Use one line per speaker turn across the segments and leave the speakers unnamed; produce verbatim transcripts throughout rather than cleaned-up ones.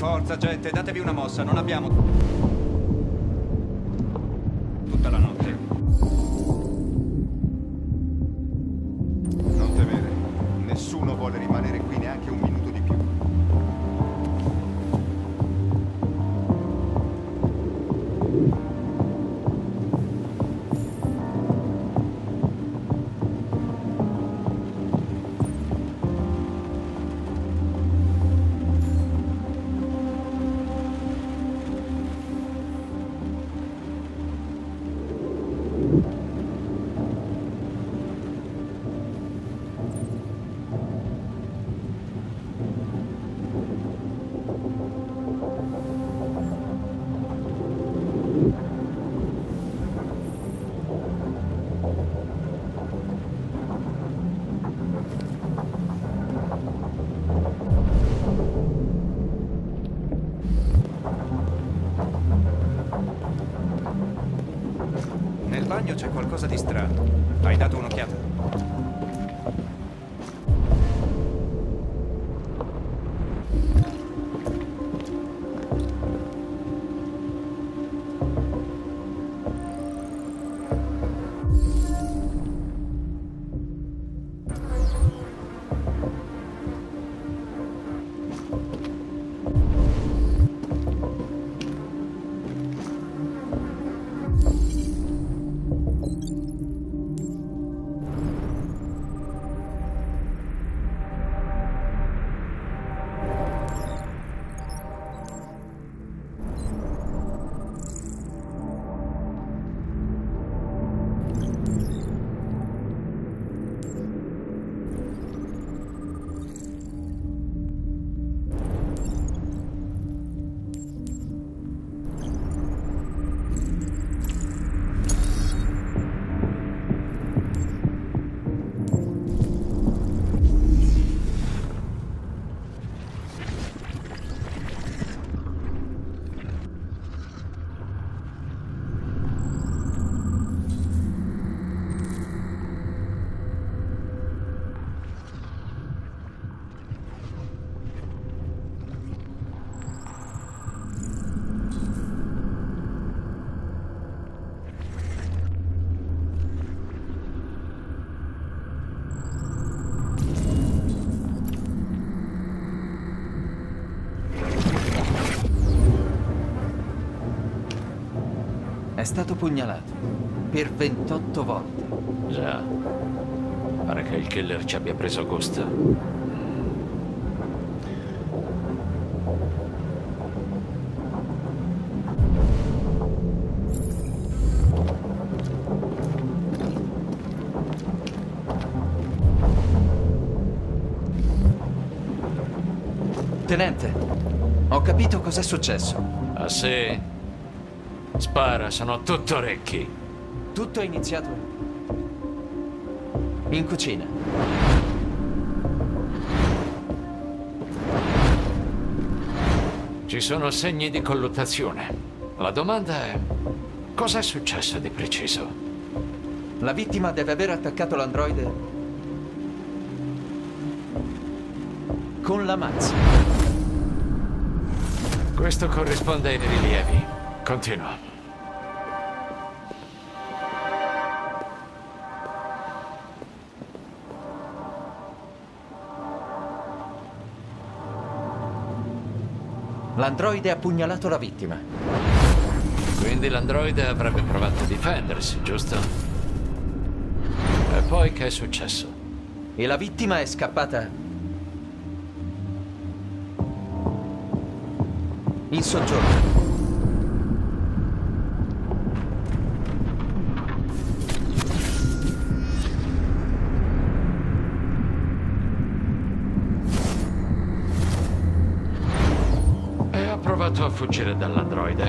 Forza, gente, datevi una mossa, non abbiamo tutta la notte.
Non temere. Nessuno vuole rimanere qui neanche un minuto di più.
Nel bagno c'è qualcosa di strano. Hai dato un'occhiata?
È stato pugnalato per ventotto volte.
Già. Pare che il killer ci abbia preso gusto.
Tenente, ho capito cos'è successo.
Ah sì? Spara, sono tutto orecchi.
Tutto è iniziato in cucina.
Ci sono segni di colluttazione. La domanda è: cosa è successo di preciso?
La vittima deve aver attaccato l'androide con la mazza.
Questo corrisponde ai rilievi. Continua.
L'androide ha pugnalato la vittima.
Quindi l'androide avrebbe provato a difendersi, giusto? E poi che è successo?
E la vittima è scappata in soggiorno.
Ha provato a fuggire dall'androide.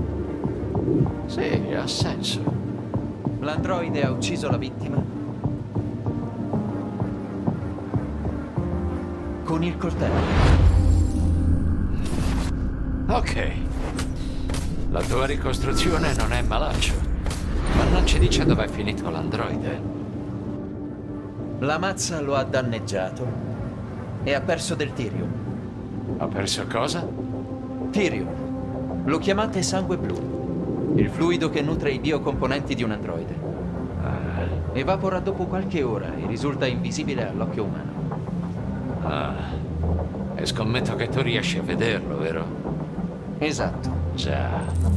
Sì, ha senso.
L'androide ha ucciso la vittima con il coltello.
Ok. La tua ricostruzione non è malaccio, ma non ci dice dove è finito l'androide.
La mazza lo ha danneggiato e ha perso del tirium.
Ha perso cosa?
Tyrion. Lo chiamate sangue blu. Il fluido che nutre i biocomponenti di un androide.
Ah,
Evapora dopo qualche ora e risulta invisibile all'occhio umano.
ah. E scommetto che tu riesci a vederlo, vero?
Esatto.
Già.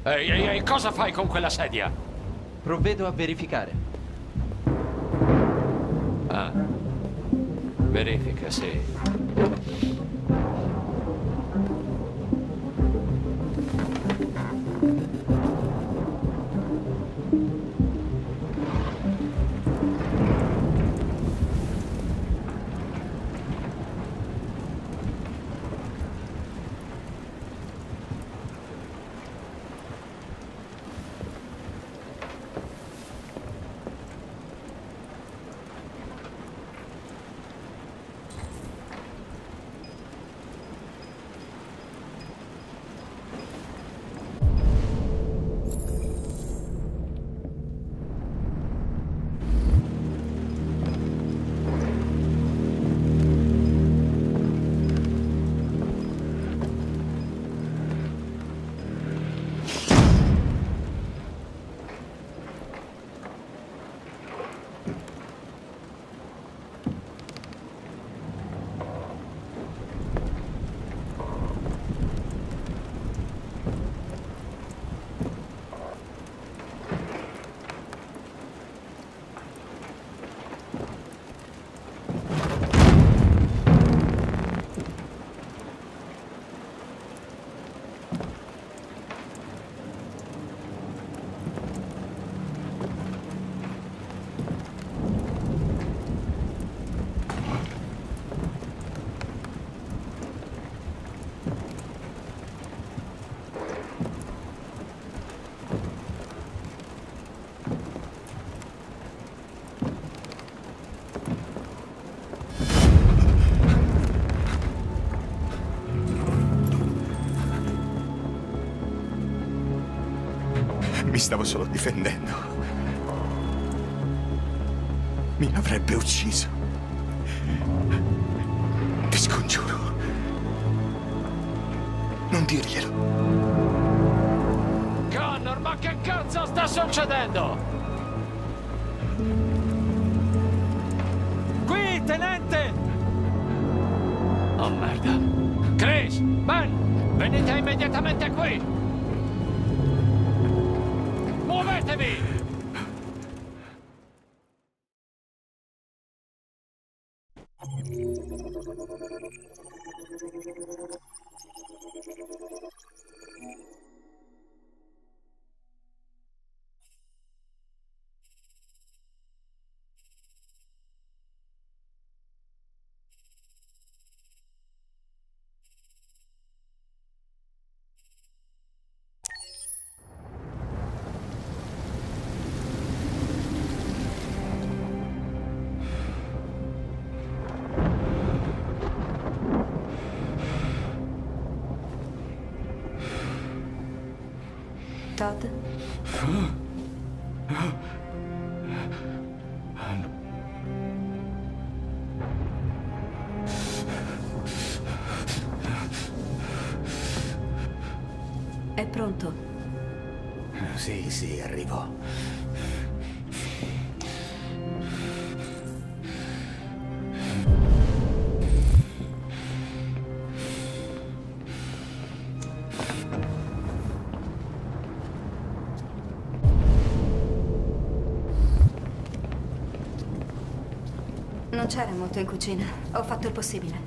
Ehi, ehi, ehi, cosa fai con quella sedia?
Provvedo a verificare.
Ah, verifica, sì.
Mi stavo solo difendendo. Mi avrebbe ucciso. Ti scongiuro. Non dirglielo.
Connor, ma che cazzo sta succedendo?
Qui, tenente!
Oh, merda. Chris, Ben, venite immediatamente qui. Muovetevi!
Todd? È pronto?
Sì, sì, arrivo.
Non c'era molto in cucina. Ho fatto il possibile.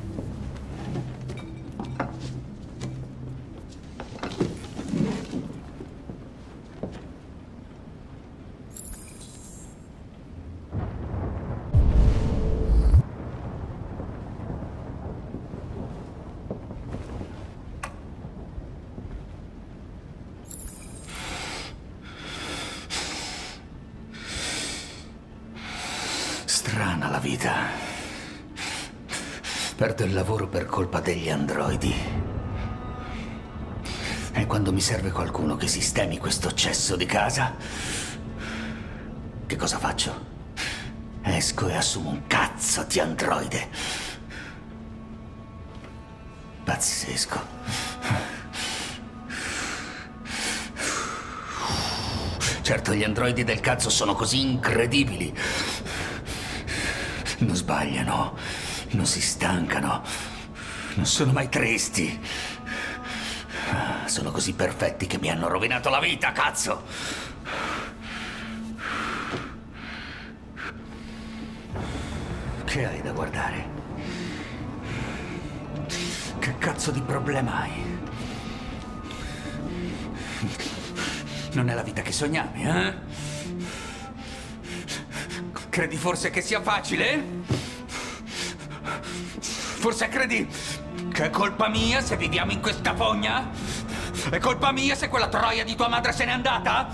Strana la vita. Perdo il lavoro per colpa degli androidi. E quando mi serve qualcuno che sistemi questo cesso di casa, che cosa faccio? Esco e assumo un cazzo di androide. Pazzesco. Certo, gli androidi del cazzo sono così incredibili. Non sbagliano, non si stancano, non sono mai tristi. Sono così perfetti che mi hanno rovinato la vita, cazzo! Che hai da guardare? Che cazzo di problema hai? Non è la vita che sognavi, eh? Credi forse che sia facile? Forse credi che è colpa mia se viviamo in questa fogna? È colpa mia se quella troia di tua madre se n'è andata?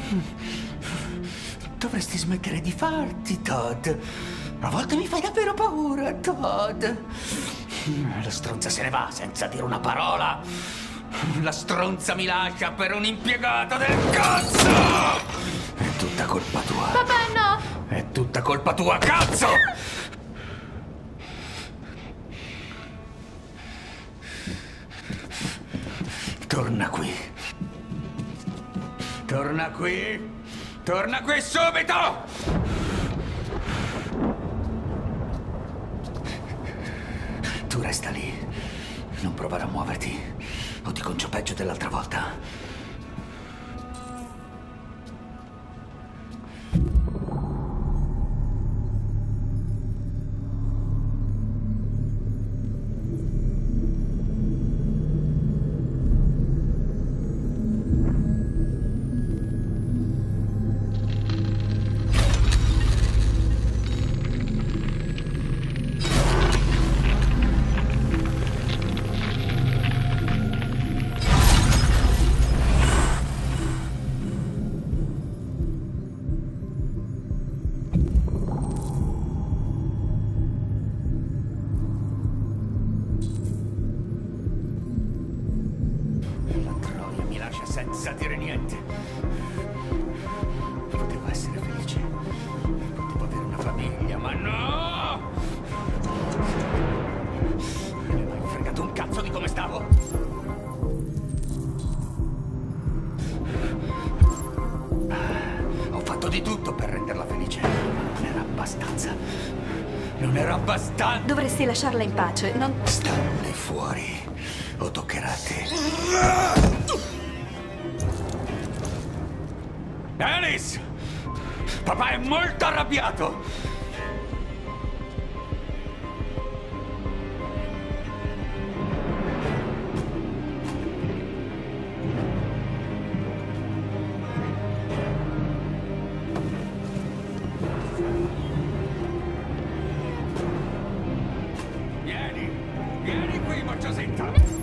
Dovresti smettere di farti, Todd. A volte mi fai davvero paura, Todd. La stronza se ne va senza dire una parola. La stronza mi lascia per un impiegato del cazzo! È tutta colpa tua.
Papà, no!
È tutta colpa tua, cazzo! Torna qui. Torna qui. Torna qui subito! Tu resta lì. Non provare a muoverti. O ti concio peggio dell'altra volta. Senza dire niente. Potevo essere felice. Potevo avere una famiglia, ma no! Non mi hai mai fregato un cazzo di come stavo. Ho fatto di tutto per renderla felice. Non era abbastanza. Non era abbastanza.
Dovresti lasciarla in pace, non...
Stanne fuori. O toccherà a te. Alice! Papà è molto arrabbiato! Vieni! Vieni qui, bocciosetta!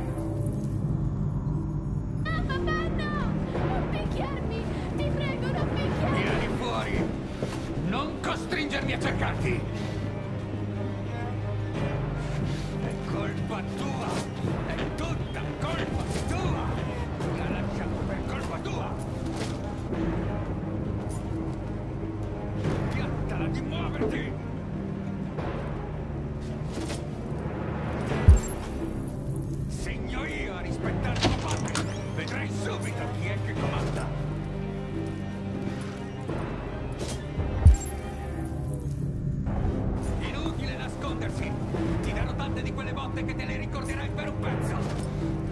Non costringermi a cercarti! È colpa tua! È tutta colpa tua! L'ha lasciato per colpa tua! Piantala di muoverti! Segno io a rispettare tuo padre! Vedrai subito chi è che comanda! Ti darò tante di quelle botte che te le ricorderai per un pezzo!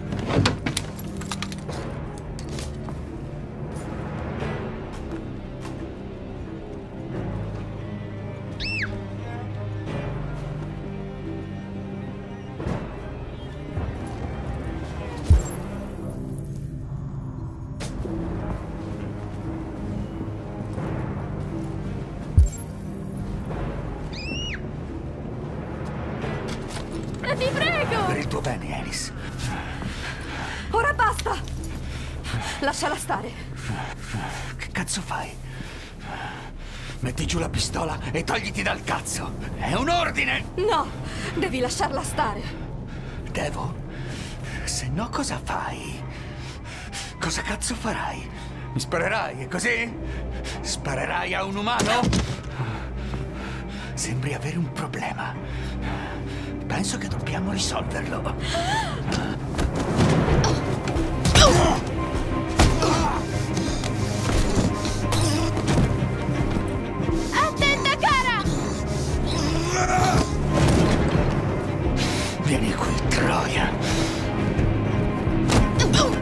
Ti prego!
Per il tuo bene, Alice.
Ora basta! Lasciala stare.
Che cazzo fai? Metti giù la pistola e togliti dal cazzo! È un ordine!
No! Devi lasciarla stare.
Devo? Se no cosa fai? Cosa cazzo farai? Mi sparerai, è così? Sparerai a un umano? Sembri avere un problema. Penso che dobbiamo risolverlo.
Attenta, cara!
Vieni qui, troia.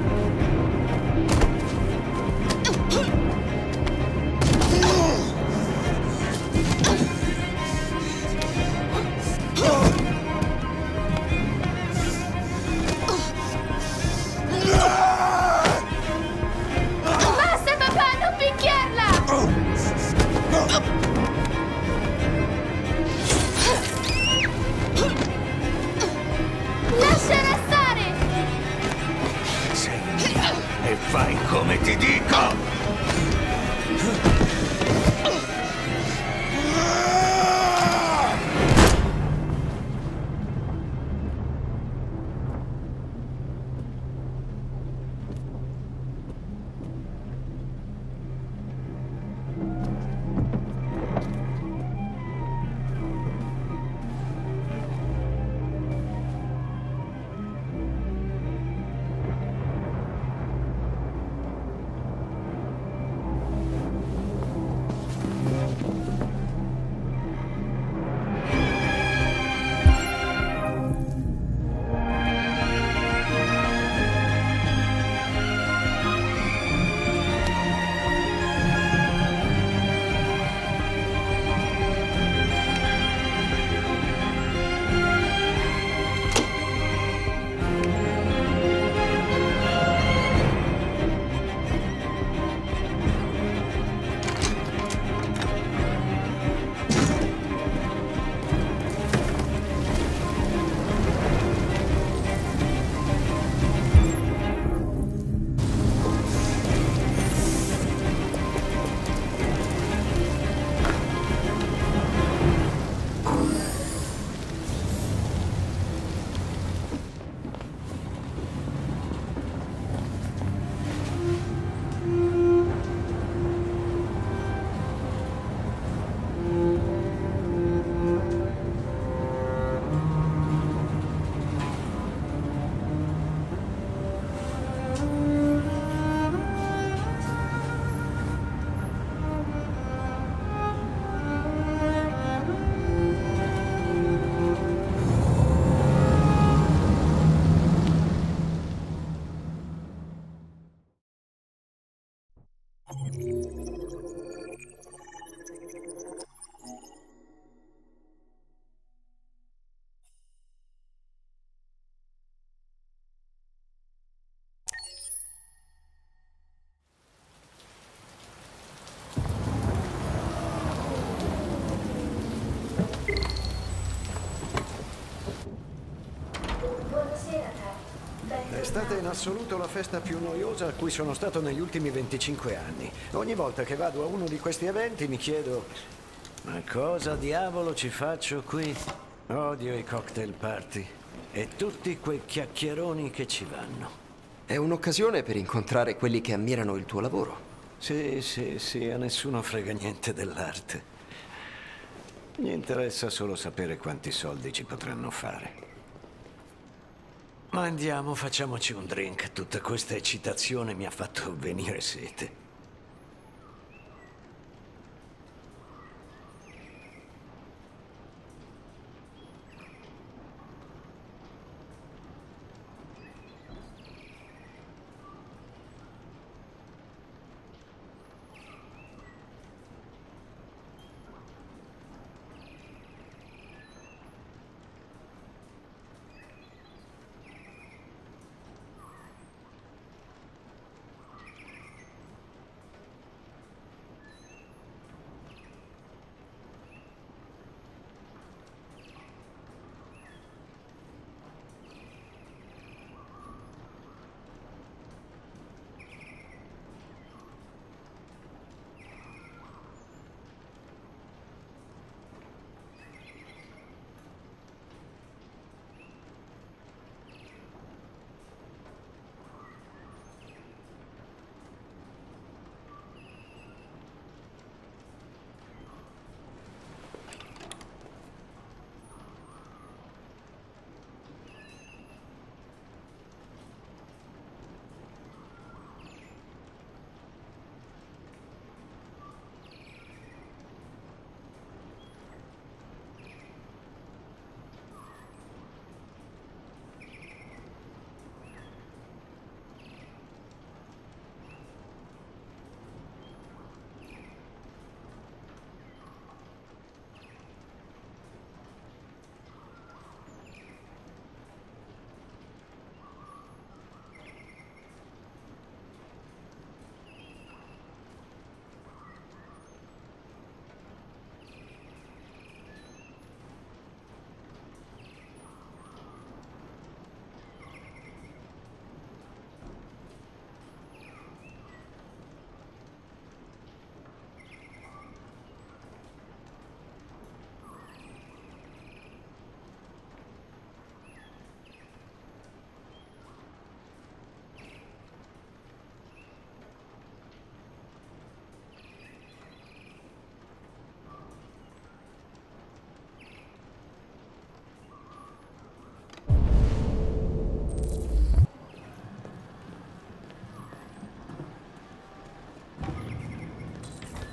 Lasciala stare!
Sei mia e fai come ti dico!
È stata in assoluto la festa più noiosa a cui sono stato negli ultimi venticinque anni. Ogni volta che vado a uno di questi eventi mi chiedo: ma cosa diavolo ci faccio qui? Odio i cocktail party e tutti quei chiacchieroni che ci vanno.
È un'occasione per incontrare quelli che ammirano il tuo lavoro.
Sì, sì, sì, a nessuno frega niente dell'arte. Gli interessa solo sapere quanti soldi ci potranno fare. Ma andiamo, facciamoci un drink. Tutta questa eccitazione mi ha fatto venire sete.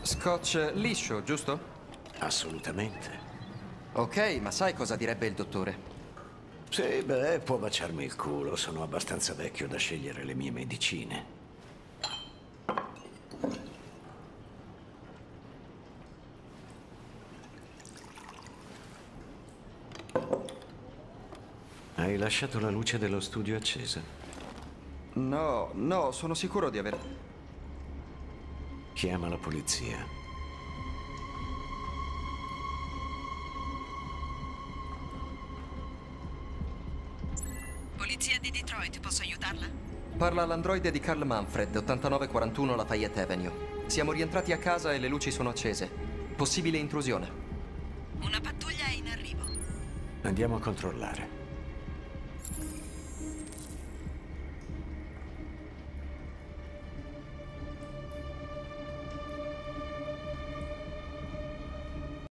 Scotch liscio, giusto?
Assolutamente.
Ok, ma sai cosa direbbe il dottore?
Sì, beh, può baciarmi il culo. Sono abbastanza vecchio da scegliere le mie medicine. Hai lasciato la luce dello studio accesa?
No, no, sono sicuro di aver...
Chiama la polizia.
Polizia di Detroit, posso aiutarla?
Parla all'androide di Carl Manfred, ottantanove quarantuno Lafayette Avenue. Siamo rientrati a casa e le luci sono accese. Possibile intrusione.
Una pattuglia è in arrivo.
Andiamo a controllare.